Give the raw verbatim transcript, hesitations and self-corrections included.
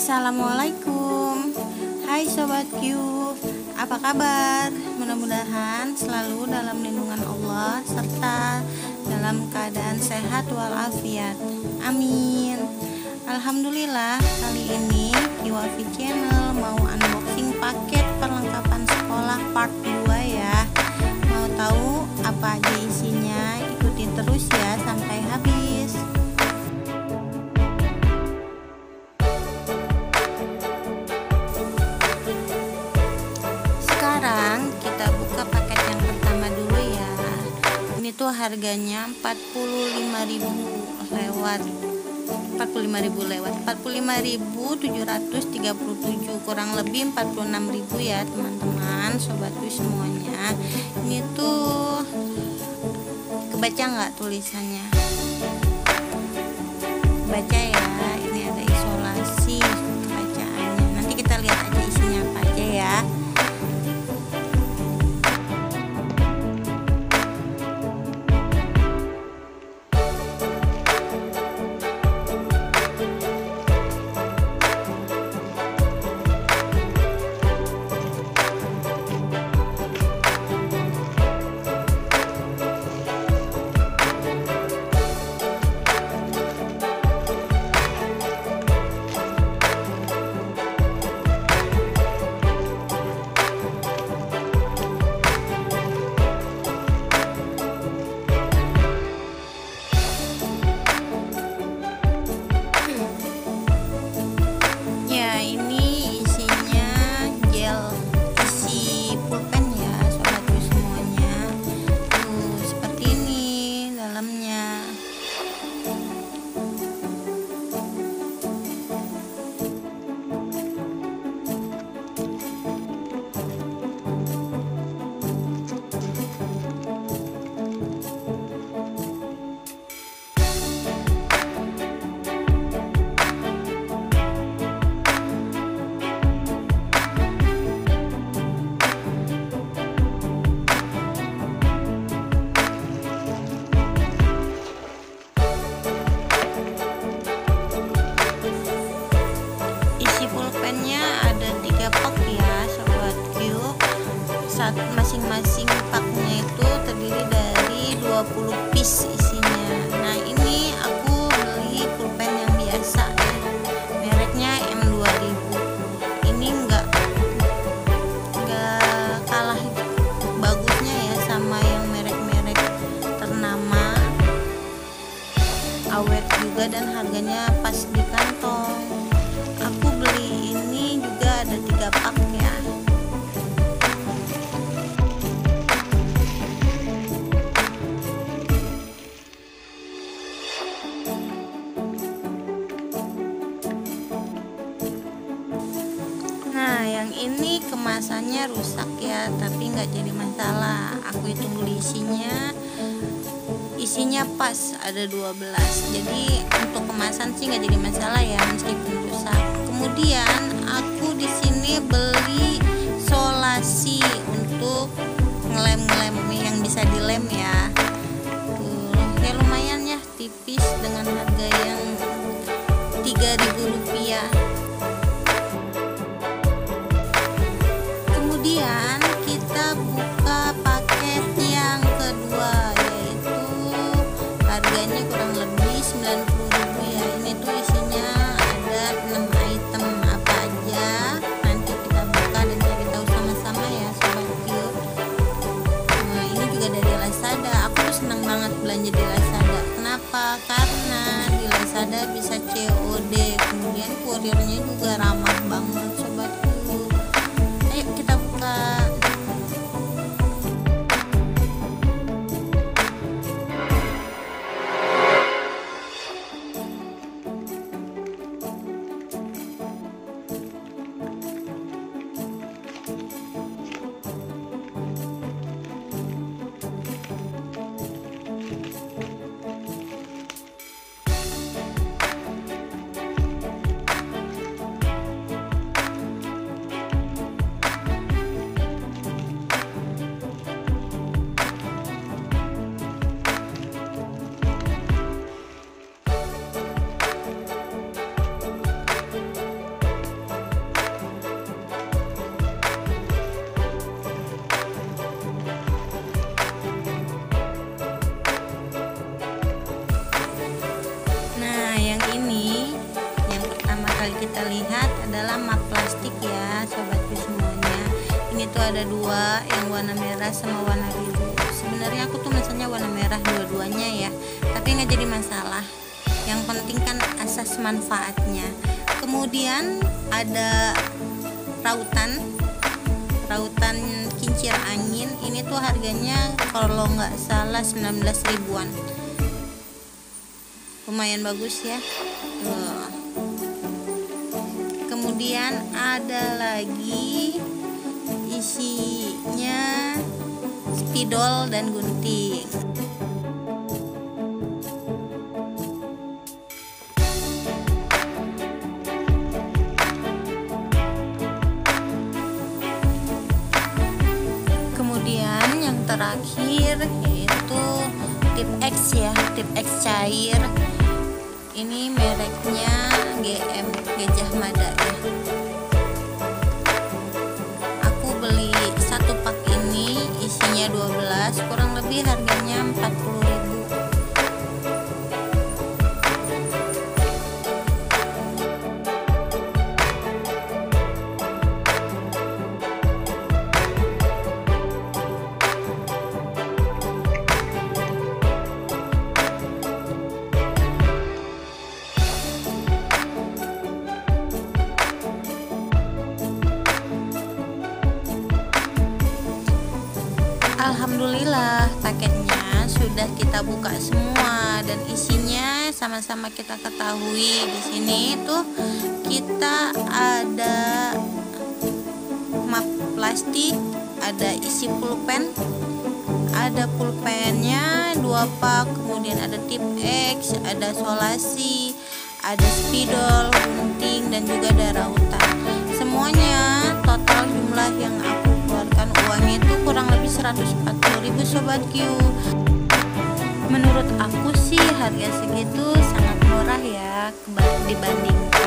Assalamualaikum. Hai Sobat Q, apa kabar? Mudah-mudahan selalu dalam lindungan Allah serta dalam keadaan sehat walafiat. Amin. Alhamdulillah, kali ini Kiwafi Channel mau unboxing paket perlengkapan sekolah part dua ya. Mau tahu apa aja isinya? Ikutin terus ya sampai habis. Sekarang kita buka paket yang pertama dulu ya. Ini tuh harganya empat puluh lima ribu lewat empat puluh lima ribu lewat empat puluh lima ribu tujuh ratus tiga puluh tujuh, kurang lebih empat puluh enam ribu ya teman-teman, sobatku semuanya. Ini tuh kebaca nggak tulisannya? Baca ya, ini ada isolasi kebacaannya. Nanti kita lihat aja isinya apa aja ya. Masing-masing paknya itu terdiri dari dua puluh piece isinya. Nah ini aku beli pulpen yang biasa ya, mereknya M dua ribu. Ini enggak enggak kalah bagusnya ya sama yang merek-merek ternama, awet juga dan harganya pas di kantong. Aku beli ini juga ada tiga pak ya. Yang ini kemasannya rusak ya, tapi nggak jadi masalah. Aku hitung dulu isinya, isinya pas ada dua belas. Jadi untuk kemasan sih nggak jadi masalah ya meskipun rusak. Kemudian aku di sini beli solasi untuk ngelem-ngelem yang bisa dilem ya. Tuh, ya lumayan ya, tipis dengan harga yang tiga ribu rupiah. Kemudian kita buka paket yang kedua, yaitu harganya kurang lebih sembilan puluh ribu ya. Ini tuh isinya ada enam item, apa aja nanti kita buka dan cari tahu sama-sama ya sobat Q. Nah ini juga dari Lazada. Aku tuh senang banget belanja di Lazada. Kenapa? Karena di Lazada bisa C O D, kemudian kurirnya juga ramah banget sobat Q. Ayo kita buka. lihat adalah map plastik ya sobatku semuanya. Ini tuh ada dua, yang warna merah sama warna biru. Sebenarnya aku tuh mesennya warna merah dua-duanya ya, tapi nggak jadi masalah. Yang penting kan asas manfaatnya. Kemudian ada rautan rautan kincir angin. Ini tuh harganya kalau nggak salah sembilan belas ribuan. Lumayan bagus ya. Tuh. Kemudian ada lagi isinya spidol dan gunting. Kemudian yang terakhir yaitu tip X ya, tip X cair. Ini mereknya G M, Gajah Mada ya. Aku beli satu pak ini isinya dua belas, kurang lebih harganya empat puluh ribu. Alhamdulillah paketnya sudah kita buka semua dan isinya sama-sama kita ketahui. Di sini tuh kita ada map plastik, ada isi pulpen, ada pulpennya dua pak, kemudian ada tip X, ada solasi, ada spidol, gunting, dan juga ada rautan. Semuanya total jumlah yang aku keluarkan uangnya itu kurang lebih seratus empat puluh ribu sobat Q. Menurut aku sih harga segitu sangat murah ya dibanding